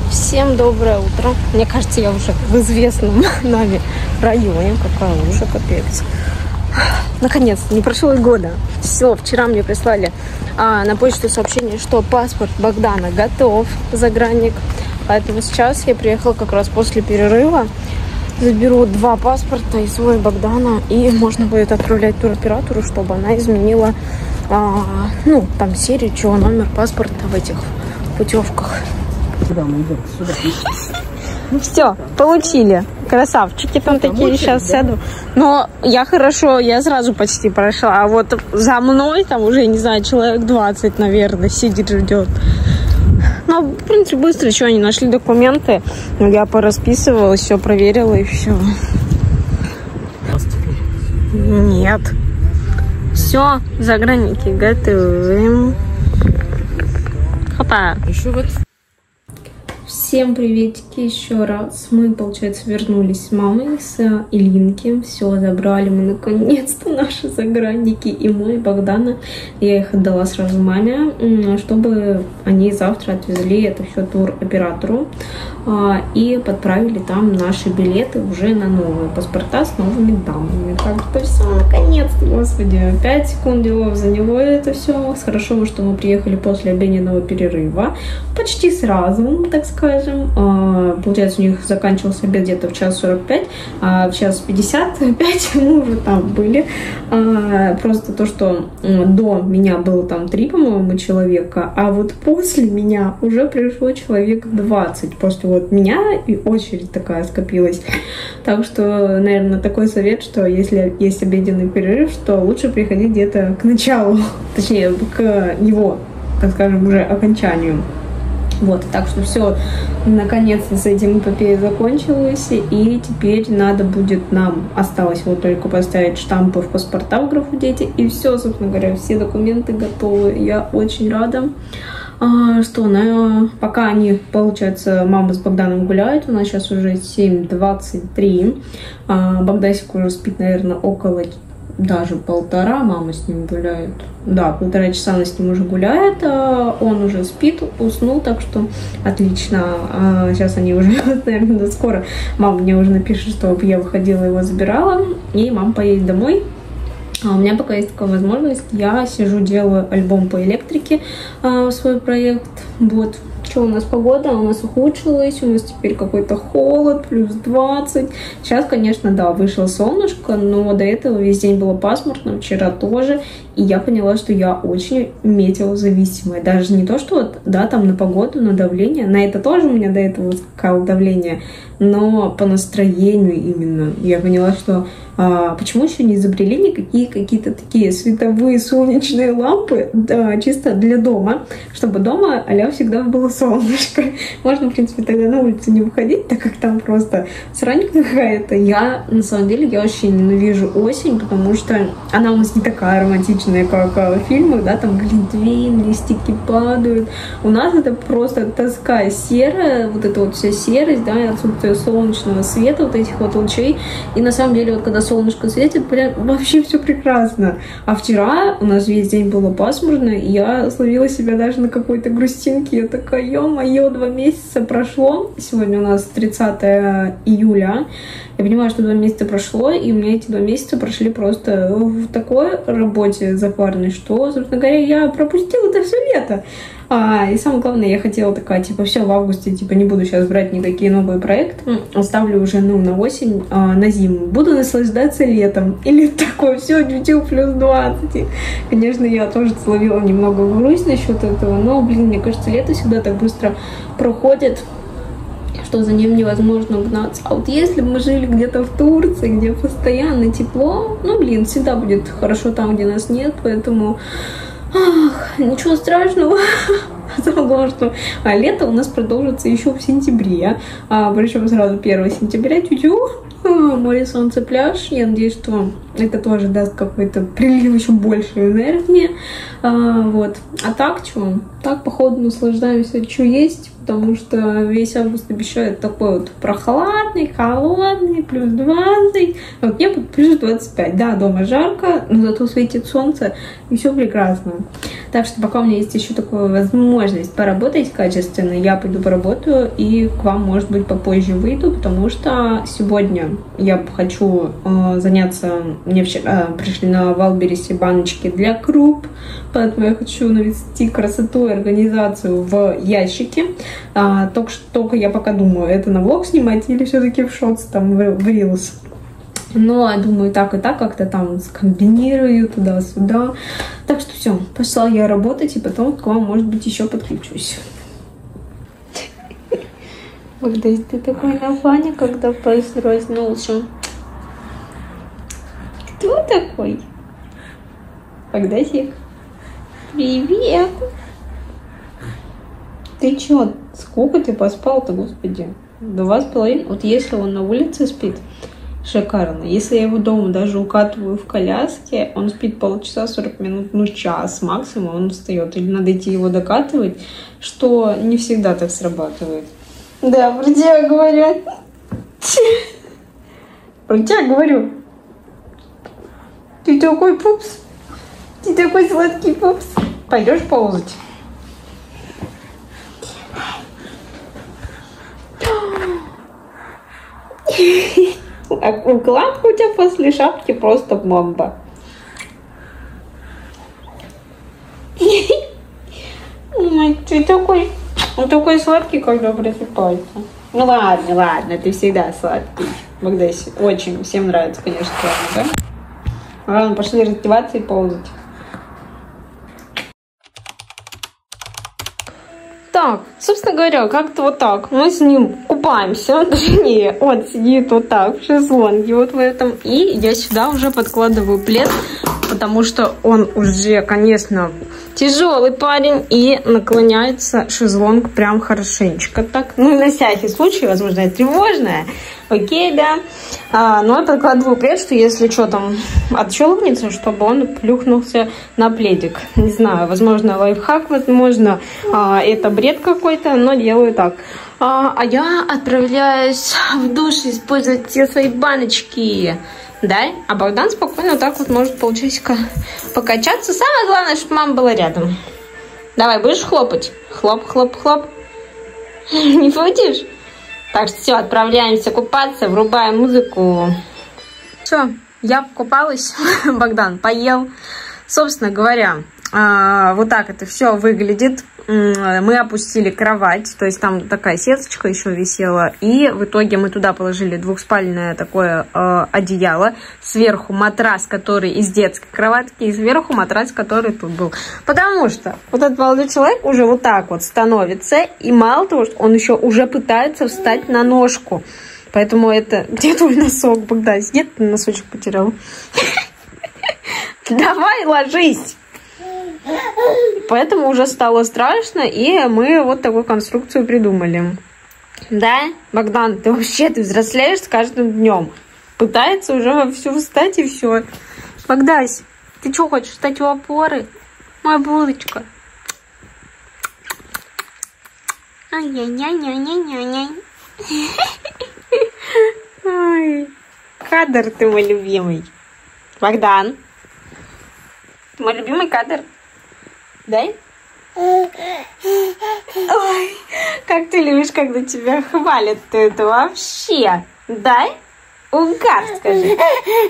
Всем доброе утро. Мне кажется, я уже в известном нами районе. Какая уже капец. Наконец, не прошло и года. Все, вчера мне прислали на почту сообщение, что паспорт Богдана готов, загранник. Поэтому сейчас я приехала как раз после перерыва. Заберу 2 паспорта и свой Богдана. И можно будет отправлять туроператору, чтобы она изменила там серию, чего, номер паспорта в этих путевках. Сюда мы идем, сюда. Все, получили. Красавчики там такие, сейчас сяду. Но я сразу почти прошла. А вот за мной там уже, не знаю, человек 20, наверное, сидит, ждет. Ну, в принципе, быстро еще они нашли документы. Я порасписывалась, все проверила и все. Нет. Все, загранники готовы. Хопа. Еще вот. Всем приветики еще раз. Мы, получается, вернулись с мамой, с Ильинки. Все, забрали мы наконец-то наши загранники и мой Богдана. Я их отдала сразу маме, чтобы они завтра отвезли это все туроператору и подправили там наши билеты уже на новые паспорта с новыми данными. Так что все, наконец-то, господи, 5 секунд делов за него это все. Хорошо, что мы приехали после обеденного перерыва. Почти сразу, так сказать. Получается, у них заканчивался обед где-то в 1:45, а в 1:55 мы уже там были. Просто то, что до меня было там 3, по-моему, человека, а вот после меня уже пришло человек 20. После вот меня и очередь такая скопилась. Так что, наверное, такой совет, что если есть обеденный перерыв, что лучше приходить где-то к началу, точнее, к его, так скажем, уже окончанию. Вот, так что все, наконец-то с этим эпопея закончилась, и теперь надо будет нам, осталось вот только поставить штампы в паспорта в графу дети, и все, собственно говоря, все документы готовы. Я очень рада, что пока они, получается, мама с Богданом гуляют, у нас сейчас уже 7:23, Богдасик уже спит, наверное, около даже 1,5, мама с ним гуляет. Да, 1,5 часа она с ним уже гуляет, он уже спит, уснул, так что отлично. Сейчас они уже, наверное, скоро мама мне уже напишет, чтобы я выходила, его забирала, и мама поедет домой. У меня пока есть такая возможность, я сижу, делаю альбом по электрике, свой проект. Вот. Что у нас погода? У нас ухудшилась, у нас теперь какой-то холод, плюс 20. Сейчас, конечно, да, вышло солнышко, но до этого весь день было пасмурно, вчера тоже. И я поняла, что я очень метеозависимая. Даже не то, что вот, да, там на погоду, на давление. На это тоже у меня до этого скакало давление. Но по настроению именно. Я поняла, что почему еще не изобрели никакие какие-то такие световые солнечные лампы, да, чисто для дома, чтобы дома а-ля всегда было солнышко. Можно, в принципе, тогда на улицу не выходить, так как там просто срань какая-то. На самом деле, я вообще ненавижу осень, потому что она у нас не такая романтичная, как в фильмах, да, там глинтвейн, листики падают. У нас это просто тоска серая, вот эта вот вся серость, да, и отсутствие солнечного света, вот этих вот лучей. И на самом деле, вот когда солнышко светит, прям вообще все прекрасно. А вчера у нас весь день было пасмурно, и я словила себя даже на какой-то грустинке. Я такая, ё-моё, 2 месяца прошло. Сегодня у нас 30 июля. Я понимаю, что 2 месяца прошло, и у меня эти 2 месяца прошли просто в такой работе запарной, что, собственно говоря, я пропустила это все лето. И самое главное, я хотела такая, все, в августе, не буду сейчас брать никакие новые проекты, оставлю уже, на осень, на зиму. Буду наслаждаться летом. Или такое, все, дютил плюс 20. Конечно, я тоже словила немного грусть насчет этого, но, мне кажется, лето всегда так быстро проходит, что за ним невозможно угнаться. А вот если бы мы жили где-то в Турции, где постоянно тепло, всегда будет хорошо там, где нас нет, поэтому ничего страшного. Самое главное, что лето у нас продолжится еще в сентябре. Причем сразу 1 сентября, море, солнце, пляж. Я надеюсь, что это тоже даст какой-то прилив еще большей энергии. Вот. А так, так, походу, наслаждаемся, что есть. потому что весь август обещают такой вот прохладный, холодный, плюс 20. А вот мне будет плюс 25. Да, дома жарко, но зато светит солнце, и все прекрасно. Так что пока у меня есть еще такая возможность поработать качественно, я пойду поработаю и к вам, может быть, попозже выйду, потому что сегодня я хочу заняться. Мне вчера пришли на Валберисе баночки для круп, поэтому я хочу навести красоту и организацию в ящике. Только я пока думаю, это на влог снимать или все-таки в шотс, там в Reels. Но думаю, так и так как-то там скомбинирую туда-сюда. Так что все, пошла я работать, и потом к вам, может быть, еще подключусь. Когда ты такой на фане, когда проснулся? Кто такой? Богдасик? Привет! Ты чё? Сколько ты поспал-то, господи? 2,5. Вот если он на улице спит, шикарно. Если я его дома даже укатываю в коляске, он спит полчаса, 40 минут, ну час максимум, он встает. Или надо идти его докатывать, что не всегда так срабатывает. Да, про тебя говорят. Про тебя говорю. Ты такой пупс. Ты такой сладкий пупс. Пойдешь ползать? А укладка у тебя после шапки просто бомба. Ты такой сладкий, когда просыпается. Ну ладно, ты всегда сладкий. Богдасик. Очень всем нравится, конечно, да? Ладно, пошли раздеваться и ползать. Так, собственно говоря, как-то вот так. Мы с ним купаемся, точнее, он сидит вот так в шезлонге вот в этом. И я сюда уже подкладываю плед, потому что он уже, конечно, тяжелый парень и наклоняется шезлонг прям хорошенечко так. Ну и на всякий случай, возможно, это тревожное. Окей, да. Но я подкладываю плед, что если что там отщелкнется, чтобы он плюхнулся на пледик. Не знаю, возможно, лайфхак, возможно, это бред какой-то, но делаю так. А я отправляюсь в душ использовать все свои баночки. Да? А Богдан спокойно так вот может полчасика покачаться. Самое главное, чтобы мама была рядом. Давай, будешь хлопать? Хлоп, хлоп, хлоп. Не будешь? Так что все, отправляемся купаться, врубаем музыку. Все, я покупалась, Богдан поел. Собственно говоря, вот так это все выглядит. Мы опустили кровать, то есть там такая сеточка еще висела, и в итоге мы туда положили двухспальное такое одеяло, сверху матрас, который из детской кроватки, и сверху матрас, который тут был. Потому что вот этот молодой человек уже вот так вот становится, и мало того, что он еще уже пытается встать на ножку. Поэтому это... Где твой носок, Богдан? Где ты носочек потерял? Давай, ложись! Поэтому уже стало страшно, и мы вот такую конструкцию придумали. Да, Богдан, ты взрослеешь с каждым днем. Пытается уже вовсю встать, и все. Богдась, ты что, хочешь встать у опоры? Моя булочка. Ай-яй-яй-яй-яй-яй. Ой, кадр ты мой любимый. Богдан. Мой любимый кадр. Дай. Ой, как ты любишь, когда тебя хвалят, ты это вообще. Дай. Угар, скажи.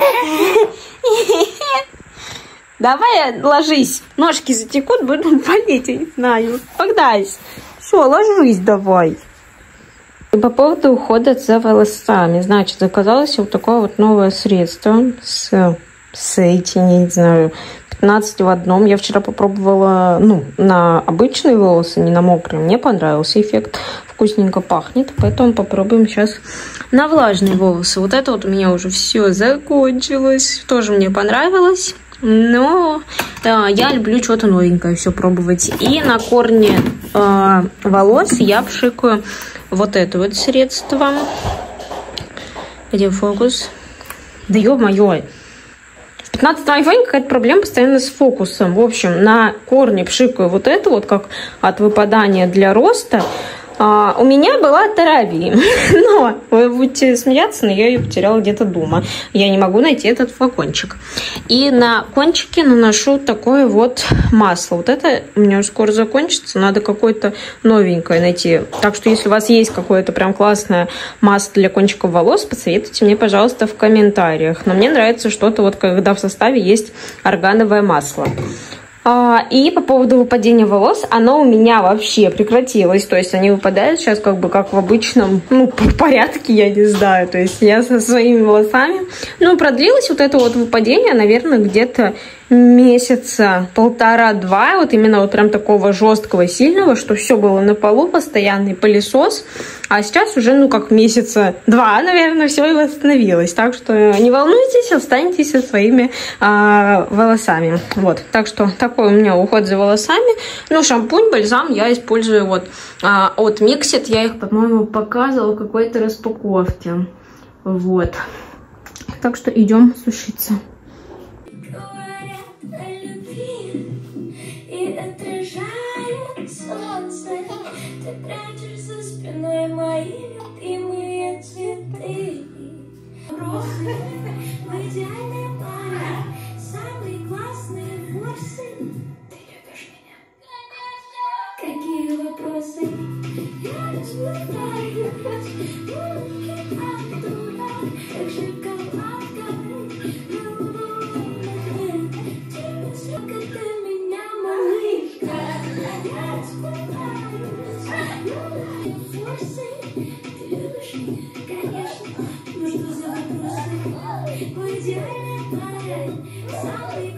Давай ложись. Ножки затекут, будут болеть, я не знаю. Богдась. Все, ложись давай. И по поводу ухода за волосами. Значит, заказалось вот такое вот новое средство с этим, не знаю, 15 в одном. Я вчера попробовала, на обычные волосы, не на мокрые. Мне понравился эффект. Вкусненько пахнет. Поэтому попробуем сейчас на влажные волосы. Вот это вот у меня уже все закончилось. Тоже мне понравилось. Но я люблю что-то новенькое все пробовать. И на корне волос я пшикаю вот это вот средство. Где фокус? Да ё-моё. В 15-м айфоне какая-то проблема постоянно с фокусом. В общем, на корне пшикаю вот это вот, как от выпадания для роста. У меня была Тараби, но вы будете смеяться, но я ее потеряла где-то дома. Я не могу найти этот флакончик. И на кончике наношу такое вот масло. Вот это у меня уже скоро закончится, надо какое-то новенькое найти. Так что если у вас есть какое-то прям классное масло для кончиков волос, посоветуйте мне, пожалуйста, в комментариях. Но мне нравится что-то вот, когда в составе есть органовое масло. И по поводу выпадения волос, оно у меня вообще прекратилось. То есть они выпадают сейчас как бы как в обычном, порядке, я не знаю. То есть я со своими волосами. Продлилось вот это вот выпадение, наверное, где-то месяца 1,5-2. Вот именно вот прям такого жесткого, сильного, что все было на полу, постоянный пылесос. А сейчас уже, как месяца 2, наверное, все и восстановилось. Так что не волнуйтесь, останетесь со своими волосами. Вот, так что такой у меня уход за волосами. Шампунь, бальзам я использую вот от Mixit. Я их, по-моему, показывала в какой-то распаковке. Вот. Так что идем сушиться. Ты прячешь за спиной мои любимые цветы. Розы в идеальной паре, самые классные ворсы. Ты любишь меня? Конечно! Какие вопросы? Я разбираюсь. Улыбки от дура, как шоколадка. Тебе сколько ты меня, малышка. Я разбираюсь. Ты любишь меня? Конечно. Ну что за вопросы? В идеальной паре, самый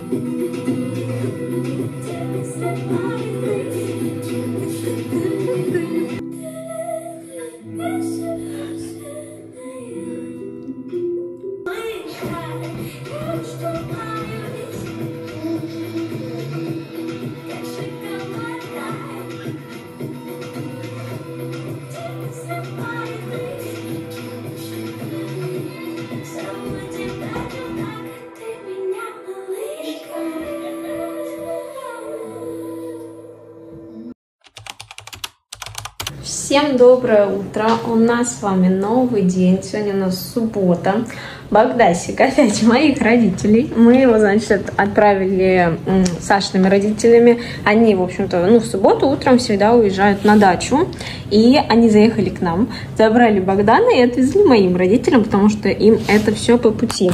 Всем доброе утро! У нас с вами новый день. Сегодня у нас суббота. Богдасик опять моих родителей. Мы его, значит, отправили с Сашиными родителями. Они, в общем-то, в субботу утром всегда уезжают на дачу. И они заехали к нам, забрали Богдана и отвезли моим родителям, потому что им это все по пути.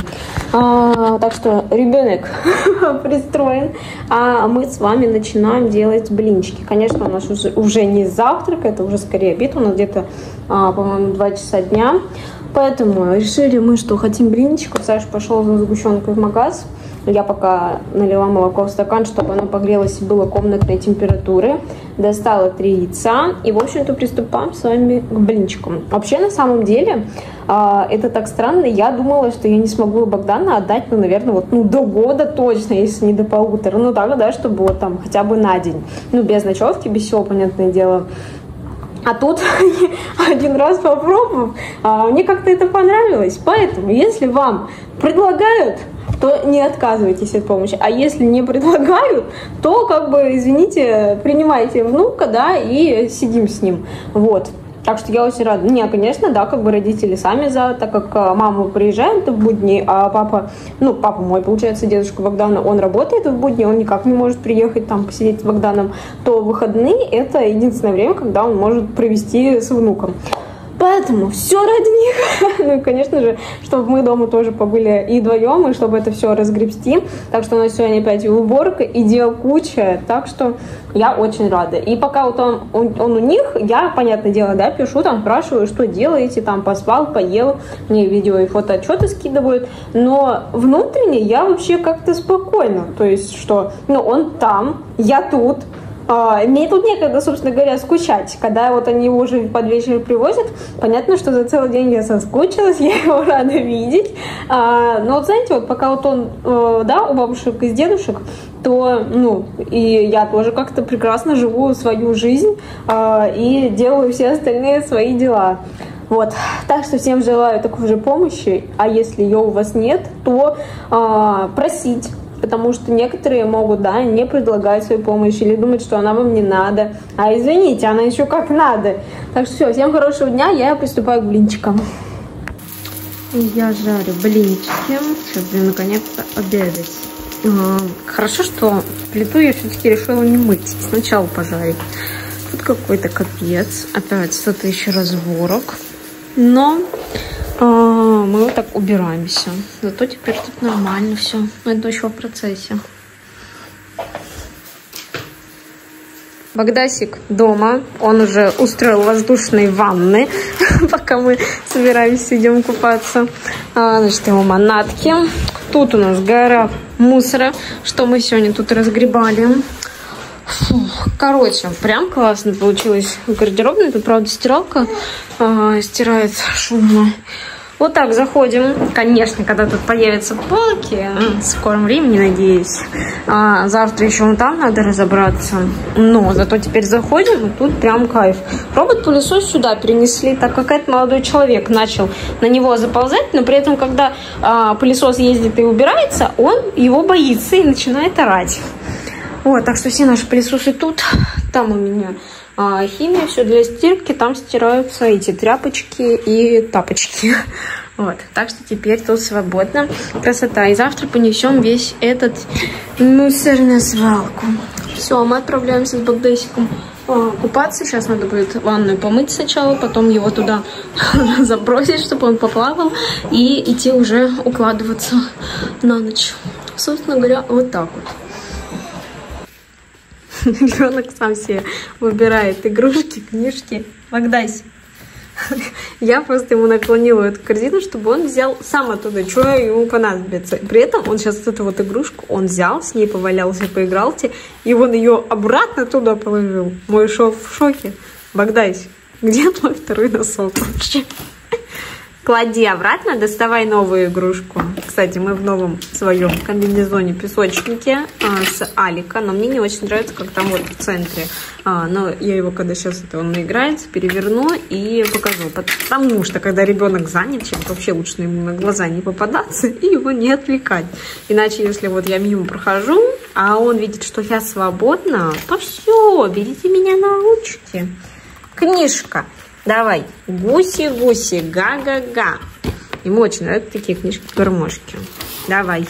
Так что ребенок пристроен. А мы с вами начинаем делать блинчики. Конечно, у нас уже не завтрак, это уже скорее обед. У нас где-то, по-моему, 2 часа дня. Поэтому решили мы, что хотим блинчиков. Саша пошел за сгущенкой в магаз. Я пока налила молоко в стакан, чтобы оно погрелось и было комнатной температуры. Достала 3 яйца. И, в общем-то, приступаем с вами к блинчикам. Вообще, на самом деле, это так странно. Я думала, что я не смогу Богдана отдать, наверное, до года точно, если не до 1,5. Так, да, чтобы вот там хотя бы на день. Без ночевки, без всего, понятное дело. А тут один раз попробовав, мне как-то это понравилось. Поэтому, если вам предлагают, то не отказывайтесь от помощи. А если не предлагают, то, извините, принимайте внука, да, и сидим с ним. Вот. Так что я очень рада. Конечно, да, родители сами за, так как мама приезжает в будни, а папа, папа мой, получается, дедушка Богдана, он работает в будни, он никак не может приехать там посидеть с Богданом, то выходные это единственное время, когда он может провести с внуком. Поэтому все ради них. И, конечно же, чтобы мы дома тоже побыли и вдвоем, и чтобы это все разгребсти. Так что у нас сегодня опять уборка, и дел куча. Так что я очень рада. И пока вот он у них, я, понятное дело, да, пишу, там спрашиваю, что делаете, там поспал, поел. Мне видео и фотоотчеты скидывают. Но внутренне я вообще как-то спокойна. То есть, что, он там, я тут. Мне тут некогда, собственно говоря, скучать. Когда они его уже под вечер привозят, понятно, что за целый день я соскучилась, я его рада видеть. Но знаете, пока он, да, у бабушек и с дедушек, то, и я тоже как-то прекрасно живу свою жизнь и делаю все остальные свои дела. Вот, так что всем желаю такой же помощи, а если ее у вас нет, то просить. потому что некоторые могут, да, не предлагать свою помощь или думать, что она вам не надо. А извините, она еще как надо. Так что все, всем хорошего дня, я приступаю к блинчикам. Я жарю блинчики. Сейчас будем наконец-то обедать. Хорошо, что плиту я все-таки решила не мыть, сначала пожарить. Тут какой-то капец. Опять 100 тысяч разборок. Но мы вот так убираемся. Зато теперь тут нормально все. Это еще в процессе. Богдасик дома. Он уже устроил воздушные ванны, пока мы собираемся, идем купаться. Значит, его манатки. Тут у нас гора мусора, что мы сегодня тут разгребали. Фух, короче, прям классно получилось гардеробная. Тут, правда, стиралка стирает шумно. Вот так заходим. Конечно, когда тут появятся полки, в скором времени, надеюсь. Завтра еще вон там надо разобраться. Но зато теперь заходим, и тут прям кайф. Робот-пылесос сюда перенесли, так как этот молодой человек начал на него заползать, но при этом, когда пылесос ездит и убирается, он его боится и начинает орать. Вот, так что все наши пылесосы тут. Там у меня химия, все для стирки. Там стираются эти тряпочки и тапочки. Вот, так что теперь тут свободно. Красота. И завтра понесем весь этот мусор на свалку. Все, мы отправляемся с Богдасиком купаться. Сейчас надо будет ванную помыть сначала, потом его туда забросить, чтобы он поплавал, и идти уже укладываться на ночь. Собственно говоря, вот так вот. Ребенок сам себе выбирает игрушки, книжки. Богдась. Я просто ему наклонила эту корзину, чтобы он взял сам оттуда, что ему понадобится. При этом он сейчас эту вот игрушку, он взял, с ней повалялся, поигрался, и он ее обратно туда положил. Мой шов в шоке. Богдась, где твой второй носок вообще? Клади обратно, доставай новую игрушку. Кстати, мы в новом своем комбинезоне-песочнике с Алика, но мне не очень нравится, как там вот в центре. Но я его, когда сейчас он наиграется, переверну и покажу. Потому что, когда ребенок занят, чем вообще лучше ему на глаза не попадаться и его не отвлекать. Иначе, если вот я мимо прохожу, а он видит, что я свободна, то все, берите меня на ручки. Книжка. Давай, гуси-гуси, га-га-га. Ему очень нравятся такие книжки-гармошки. Давай.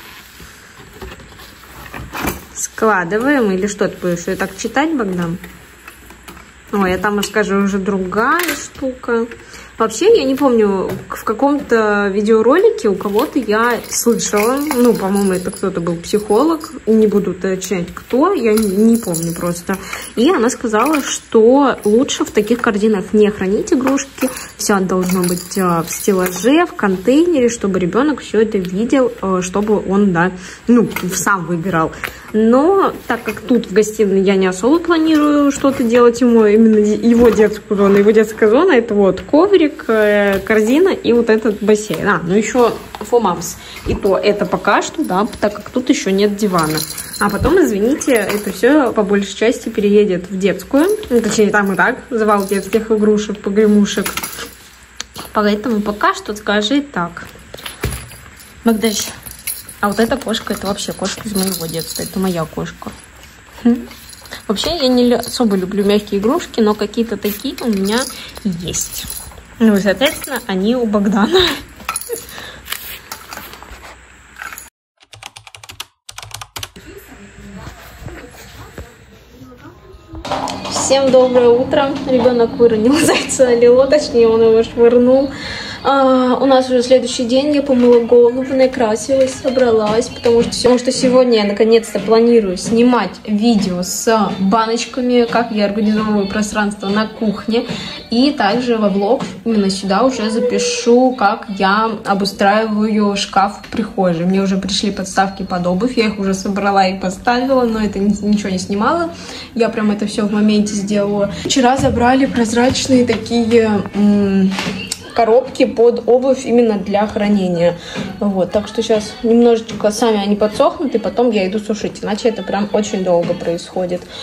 Складываем. Или что ты будешь ее так читать, Богдан? Ой, а там, расскажу, уже другая штука. Вообще, я не помню, в каком-то видеоролике у кого-то я слышала, ну, по-моему, это кто-то был психолог, не буду уточнять, кто, я не помню просто. И она сказала, что лучше в таких корзинах не хранить игрушки, все должно быть в стеллаже, в контейнере, чтобы ребенок все это видел, чтобы он, да, ну, сам выбирал. Но так как тут в гостиной я не особо планирую что-то делать ему, именно его детскую зону, его детская зона, это вот коврик, корзина и вот этот бассейн. Ну еще фомамс. И то это пока что, да, так как тут еще нет дивана. А потом, извините, это все по большей части переедет в детскую. Точнее, там и так завал детских игрушек, погремушек. Поэтому пока что скажи так. Богдаш. А вот эта кошка, это вообще кошка из моего детства. Это моя кошка. Вообще, я не особо люблю мягкие игрушки, но какие-то такие у меня есть. Ну и, соответственно, они у Богдана. Всем доброе утро. Ребенок выронил зайца Лило, точнее, он его швырнул. У нас уже следующий день, я помыла голову, накрасилась, собралась, потому что сегодня я наконец-то планирую снимать видео с баночками, как я организовываю пространство на кухне, и также во влог именно сюда уже запишу, как я обустраиваю шкаф в прихожей. Мне уже пришли подставки под обувь, я их уже собрала и поставила, но это ничего не снимала, я прям это все в моменте сделала. Вчера забрали прозрачные такие коробки под обувь именно для хранения. Вот, так что сейчас немножечко сами они подсохнут, и потом я иду сушить, иначе это прям очень долго происходит.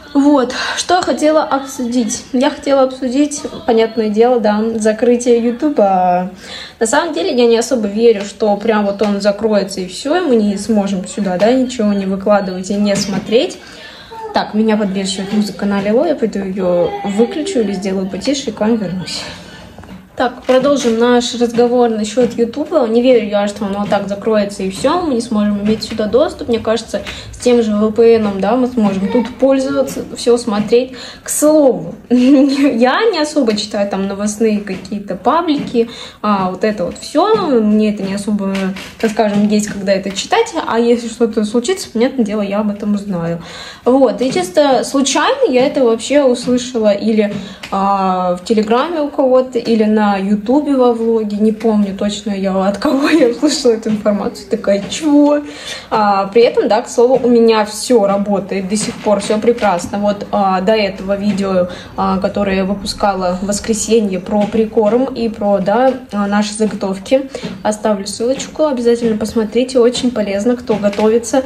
Вот, что я хотела обсудить. Я хотела обсудить, понятное дело, да, закрытие Ютуба. На самом деле я не особо верю, что прям вот он закроется и все, и мы не сможем сюда, да, ничего не выкладывать и не смотреть. Так, меня подбешивает музыка на Лило, я пойду ее выключу или сделаю потише и к вам вернусь. Так, продолжим наш разговор насчет Ютуба. Не верю я, что оно так закроется и все, мы не сможем иметь сюда доступ. Мне кажется, с тем же VPN, да, мы сможем тут пользоваться, все смотреть. К слову, я не особо читаю там новостные какие-то паблики, вот это вот все. Мне это не особо, так скажем, есть когда это читать, а если что-то случится, понятное дело, я об этом узнаю. Вот, и чисто случайно я это вообще услышала или в Телеграме у кого-то, или на Ютубе во влоге, не помню точно от кого я услышала эту информацию, такая, чего? При этом, да, к слову, у меня все работает до сих пор, все прекрасно. Вот до этого видео, которое я выпускала в воскресенье про прикорм и про, да, наши заготовки, оставлю ссылочку, обязательно посмотрите, очень полезно, кто готовится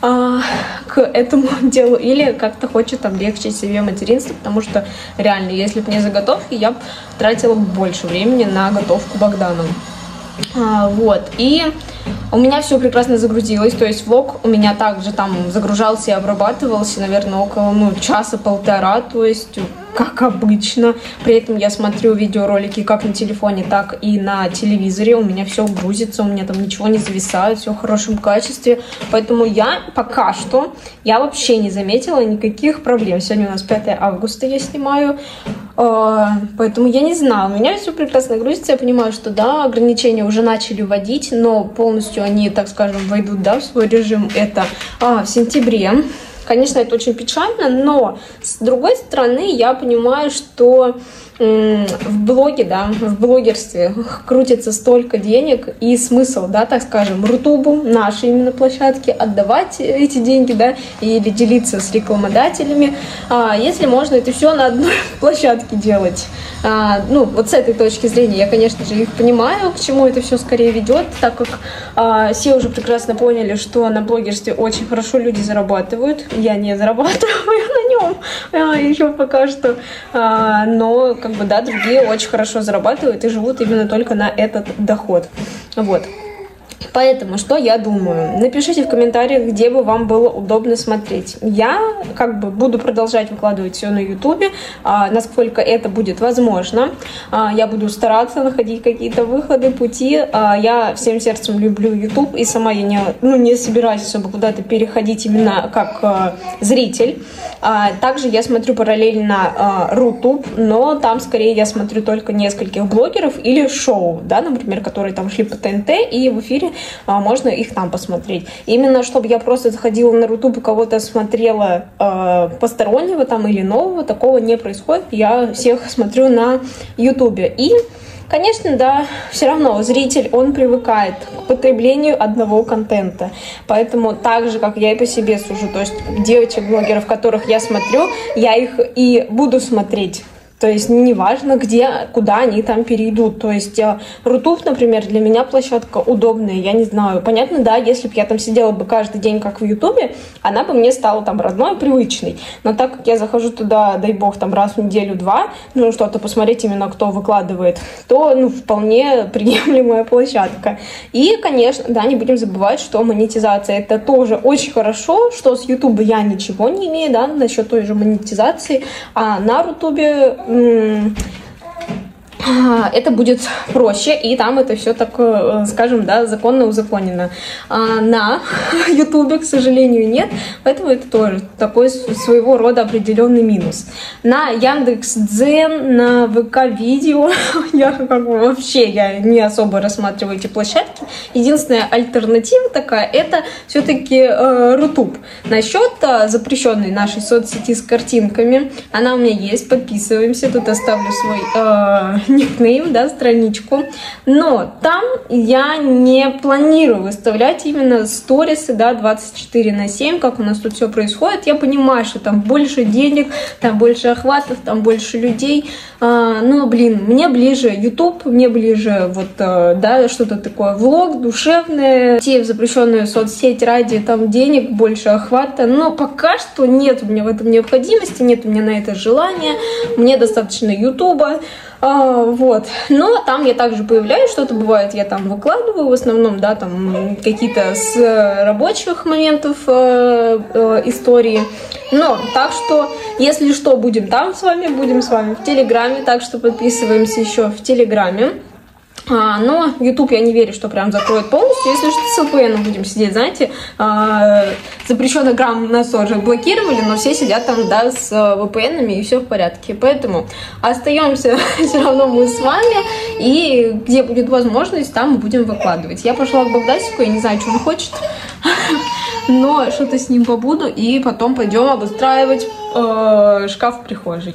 к этому делу или как-то хочет облегчить себе материнство, потому что реально, если бы не заготовки, я бы тратила больше времени на готовку Богдану. Вот, и у меня все прекрасно загрузилось, то есть влог у меня также там загружался и обрабатывался, наверное, около часа-полтора, то есть как обычно. При этом я смотрю видеоролики как на телефоне, так и на телевизоре. У меня все грузится, у меня там ничего не зависает, все в хорошем качестве. Поэтому я пока что, я вообще не заметила никаких проблем. Сегодня у нас 5 августа я снимаю, поэтому я не знаю. У меня все прекрасно грузится. Я понимаю, что да, ограничения уже начали вводить, но полностью они, так скажем, войдут, да, в свой режим это в сентябре. Конечно, это очень печально, но с другой стороны я понимаю, что в блоге, да, в блогерстве крутится столько денег и смысл, да, так скажем, Рутубу, нашей именно площадке, отдавать эти деньги, да, или делиться с рекламодателями, если можно это все на одной площадке делать. Вот с этой точки зрения я, конечно же, их понимаю, к чему это все скорее ведет, так как все уже прекрасно поняли, что на блогерстве очень хорошо люди зарабатывают. Я не зарабатываю на нем еще пока что, но как бы, да, другие очень хорошо зарабатывают и живут именно только на этот доход. Вот. Поэтому, что я думаю? Напишите в комментариях, где бы вам было удобно смотреть. Я как бы буду продолжать выкладывать все на ютубе, насколько это будет возможно. Я буду стараться находить какие-то выходы, пути. Я всем сердцем люблю ютуб, и сама я не собираюсь особо куда-то переходить именно как зритель. Также я смотрю параллельно Рутуб, но там скорее я смотрю только нескольких блогеров или шоу, да, например, которые там шли по ТНТ, и в эфире можно их там посмотреть. Именно чтобы я просто заходила на Рутуб и кого-то смотрела постороннего там или нового, такого не происходит. Я всех смотрю на Ютубе. И, конечно, да, все равно зритель, он привыкает к потреблению одного контента. Поэтому так же, как я и по себе сужу, то есть девочек-блогеров, которых я смотрю, я их и буду смотреть. То есть неважно, куда они там перейдут. То есть Рутуб, например, для меня площадка удобная, я не знаю. Понятно, да, если бы я там сидела бы каждый день, как в Ютубе, она бы мне стала там родной, привычной. Но так как я захожу туда, дай бог, там раз в неделю-два, что-то посмотреть именно, кто выкладывает, то, вполне приемлемая площадка. И, конечно, да, не будем забывать, что монетизация — это тоже очень хорошо, что с Ютуба я ничего не имею, да, насчет той же монетизации, а на Рутубе это будет проще, и там это все так, скажем, да, законно узаконено. На Ютубе, к сожалению, нет, поэтому это тоже такой своего рода определенный минус. На Яндекс.Дзен, на ВК-видео я вообще не особо рассматриваю эти площадки. Единственная альтернатива такая, это все-таки Рутуб. Насчет запрещенной нашей соцсети с картинками, она у меня есть, подписываемся, тут оставлю свой никнейм. сохраним, да, страничку. Но там я не планирую выставлять именно сторисы, да, 24/7, как у нас тут все происходит. Я понимаю, что там больше денег, там больше охватов, там больше людей. Но, блин, мне ближе YouTube, мне ближе вот, да, что-то такое, влог душевное, те в запрещенную соцсеть ради там денег, больше охвата. Но пока что нет у меня в этом необходимости, нет у меня на это желания. Мне достаточно YouTube. Вот. Но там я также появляюсь, что-то бывает, я там выкладываю, в основном, да, там какие-то с рабочих моментов истории. Но, так что, если что, будем там с вами, будем с вами в Телеграме, так что подписываемся еще в Телеграме. Но YouTube я не верю, что прям закроет полностью. Если что, с VPN будем сидеть, знаете, запрещенный грамм нас тоже блокировали, но все сидят там, да, с VPN-ами, и все в порядке. Поэтому остаемся все равно мы с вами, и где будет возможность, там мы будем выкладывать. Я пошла к Богдасику, я не знаю, что он хочет, но что-то с ним побуду, и потом пойдем обустраивать шкаф в прихожей.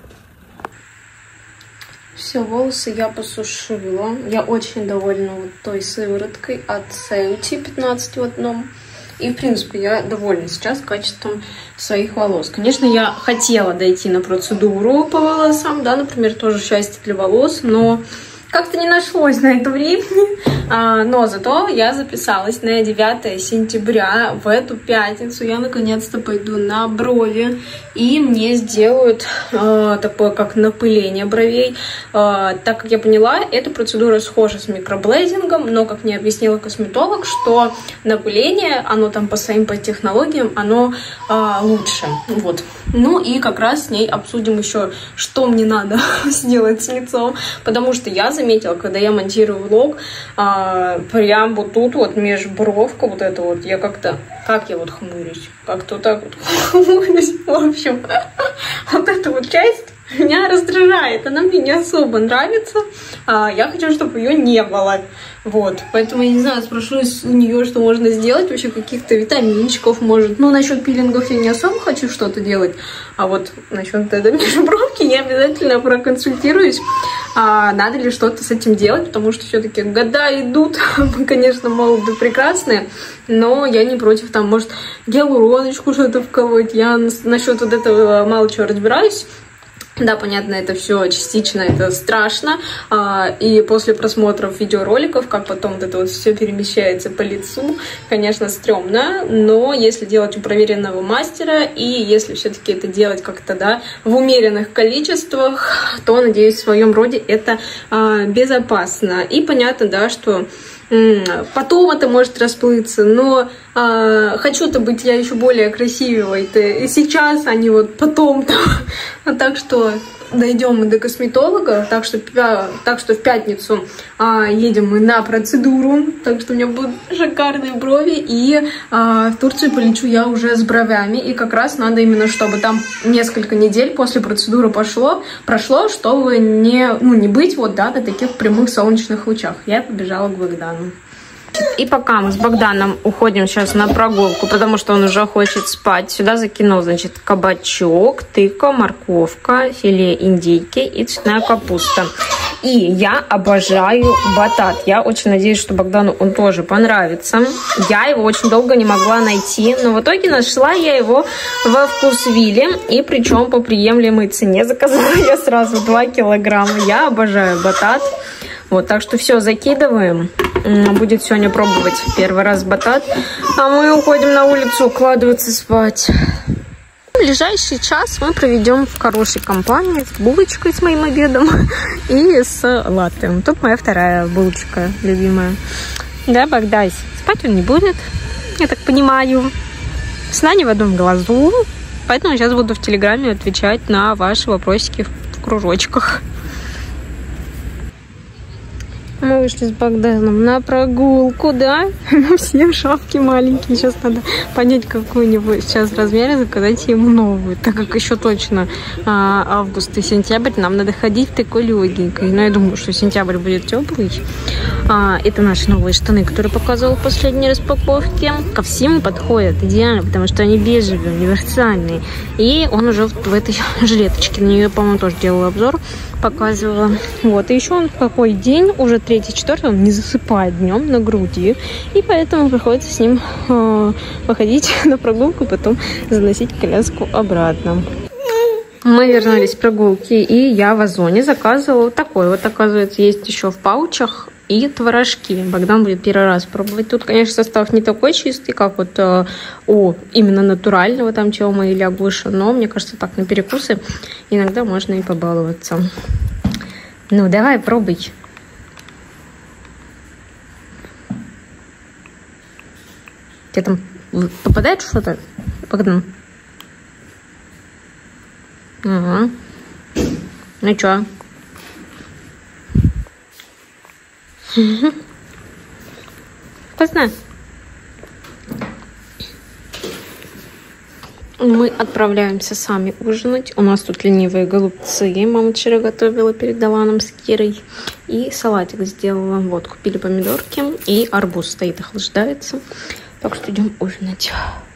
Все, волосы я посушила. Я очень довольна вот той сывороткой от Сенти 15 в одном. И, в принципе, я довольна сейчас качеством своих волос. Конечно, я хотела дойти на процедуру по волосам, да, например, тоже счастье для волос, но как-то не нашлось на это времени. Но зато я записалась на 9 сентября, в эту пятницу. Я наконец-то пойду на брови, и мне сделают такое, как напыление бровей. Так как я поняла, эта процедура схожа с микроблейдингом, но, как мне объяснила косметолог, что напыление, оно там по своим технологиям, оно лучше. Вот. Ну и как раз с ней обсудим еще, что мне надо сделать с лицом, потому что я заметила, когда я монтирую влог, прям вот тут вот межбровка, вот это вот, я как-то, как я вот хмурюсь, как-то вот так вот хмурюсь, в общем, вот эта вот часть меня раздражает, она мне не особо нравится, я хочу, чтобы ее не было, вот, поэтому я не знаю, спрошу у нее, что можно сделать, вообще каких-то витаминчиков, может, ну, насчет пилингов я не особо хочу что-то делать, а вот насчет этой межбровки я обязательно проконсультируюсь, надо ли что-то с этим делать, потому что все-таки года идут, мы, конечно, молоды, прекрасные, но я не против, там, может, гиалуроночку что-то вколоть, я насчет вот этого мало чего разбираюсь. Да, понятно, это все частично, это страшно, и после просмотров видеороликов, как потом вот это вот все перемещается по лицу, конечно, стрёмно, но если делать у проверенного мастера, и если все-таки это делать как-то, да, в умеренных количествах, то, надеюсь, в своем роде это безопасно. И понятно, да, что потом это может расплыться, но хочу-то быть я еще более красивой-то и сейчас, а не вот потом-то. Так что дойдем мы до косметолога, так что в пятницу едем мы на процедуру, так что у меня будут шикарные брови, и в Турцию полечу я уже с бровями, и как раз надо именно, чтобы там несколько недель после процедуры прошло, чтобы не быть вот, да, на таких прямых солнечных лучах. Я побежала к Богдану. И пока мы с Богданом уходим сейчас на прогулку, потому что он уже хочет спать, сюда закинул, значит, кабачок, тыква, морковка, филе индейки и цветная капуста. И я обожаю батат. Я очень надеюсь, что Богдану он тоже понравится. Я его очень долго не могла найти, но в итоге нашла я его во Вкусвилле, и причем по приемлемой цене. Заказала я сразу 2 килограмма. Я обожаю батат. Вот, так что все, закидываем. Будет сегодня пробовать первый раз батат. А мы уходим на улицу укладываться спать. Ближайший час мы проведем в хорошей компании с булочкой, с моим обедом и с латте. Тут моя вторая булочка любимая. Да, Богдась? Спать он не будет, я так понимаю. Сна не в одном глазу. Поэтому сейчас буду в Телеграме отвечать на ваши вопросики в кружочках. Мы вышли с Богданом на прогулку, да? Все шапки маленькие. Сейчас надо понять, какую у него сейчас размер, и заказать ему новую. Так как еще точно август и сентябрь, нам надо ходить в такой легенькой. Но я думаю, что сентябрь будет теплый. Это наши новые штаны, которые показывала в последней распаковке. Ко всем подходят идеально, потому что они бежевые, универсальные. И он уже в этой жилеточке. На нее, по-моему, тоже делала обзор. показывала. Вот, и еще он какой день, уже 3-4, он не засыпает днем на груди, и поэтому приходится с ним выходить на прогулку, потом заносить коляску обратно. Мы вернулись с прогулки, и я в Озоне заказывала вот такой вот, оказывается, есть еще в паучах, и творожки. Богдан будет первый раз пробовать. Тут, конечно, состав не такой чистый, как вот именно натурального там Тёмы или Агуша, но, мне кажется, так, на перекусы иногда можно и побаловаться. Ну, давай, пробуй. Тебе там попадает что-то, Богдан? Ага. Ну чё? Вкусно? Мы отправляемся сами ужинать. У нас тут ленивые голубцы. Мама вчера готовила, передала нам с Кирой. И салатик сделала. Вот, купили помидорки. И арбуз стоит, охлаждается. Так что идем ужинать.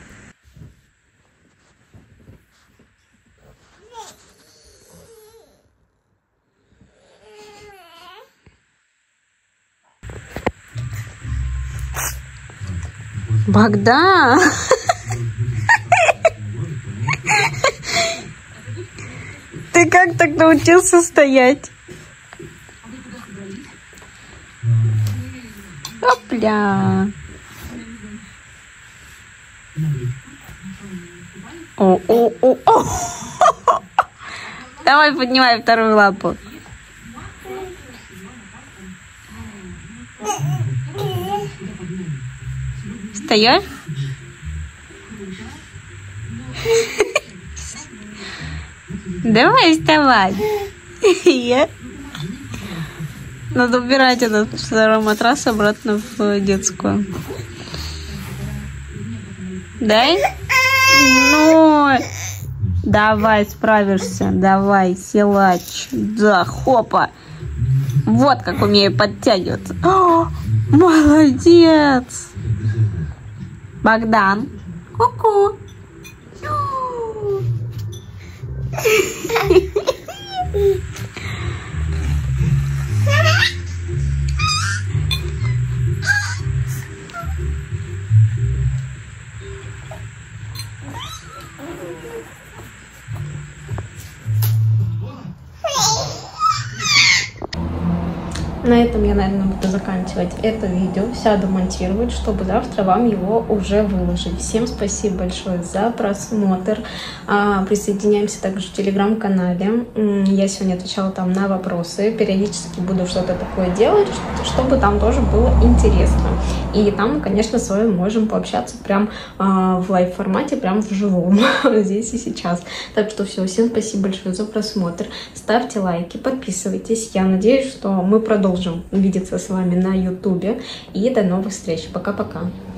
Богдан! Ты как так научился стоять? Опля! О. Давай, поднимай вторую лапу. Встаешь? Давай вставай. Надо убирать этот второй матрас обратно в детскую. Дай? Ну, давай, справишься. Давай, силач. Да, хопа. Вот как умею подтягиваться. О, молодец. Богдан. Ку-ку. На этом я, наверное, буду заканчивать это видео. Сяду монтировать, чтобы завтра вам его уже выложить. Всем спасибо большое за просмотр. Присоединяемся также в телеграм-канале. Я сегодня отвечала там на вопросы. Периодически буду что-то такое делать, чтобы там тоже было интересно. И там мы, конечно, с вами можем пообщаться прям в лайв-формате, прям в живом, здесь и сейчас. Так что все, всем спасибо большое за просмотр. Ставьте лайки, подписывайтесь. Я надеюсь, что мы продолжим увидеться с вами на YouTube. И до новых встреч. Пока-пока.